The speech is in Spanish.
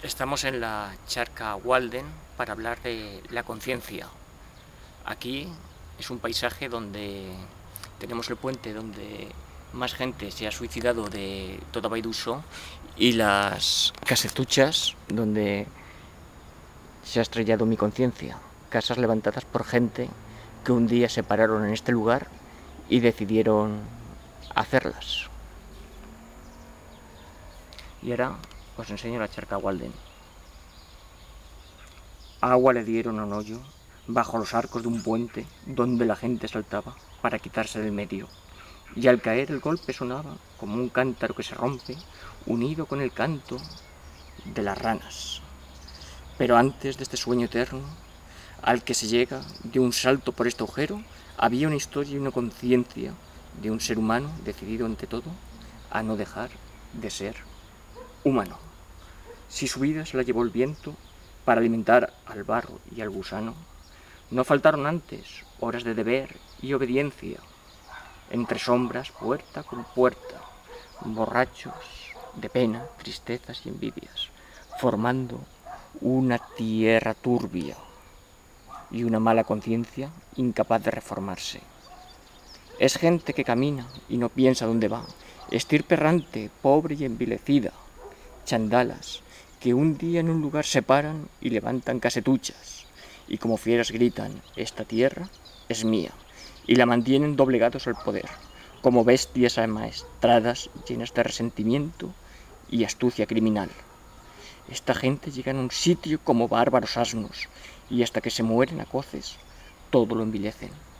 Estamos en la charca Walden para hablar de la conciencia. Aquí es un paisaje donde tenemos el puente donde más gente se ha suicidado de toda Baiduso y las casetuchas donde se ha estrellado mi conciencia. Casas levantadas por gente que un día se pararon en este lugar y decidieron hacerlas. Y ahora os enseño la charca Walden. Agua le dieron a un hoyo bajo los arcos de un puente donde la gente saltaba para quitarse del medio. Y al caer el golpe sonaba como un cántaro que se rompe, unido con el canto de las ranas. Pero antes de este sueño eterno, al que se llega de un salto por este agujero, había una historia y una conciencia de un ser humano decidido ante todo a no dejar de ser humano. Si su vida se la llevó el viento para alimentar al barro y al gusano, no faltaron antes horas de deber y obediencia, entre sombras, puerta con puerta, borrachos de pena, tristezas y envidias, formando una tierra turbia y una mala conciencia incapaz de reformarse. Es gente que camina y no piensa dónde va, estirpe errante, pobre y envilecida, chandalas que un día en un lugar se paran y levantan casetuchas, y como fieras gritan, esta tierra es mía, y la mantienen doblegados al poder, como bestias amaestradas llenas de resentimiento y astucia criminal. Esta gente llega a un sitio como bárbaros asnos, y hasta que se mueren a coces, todo lo envilecen.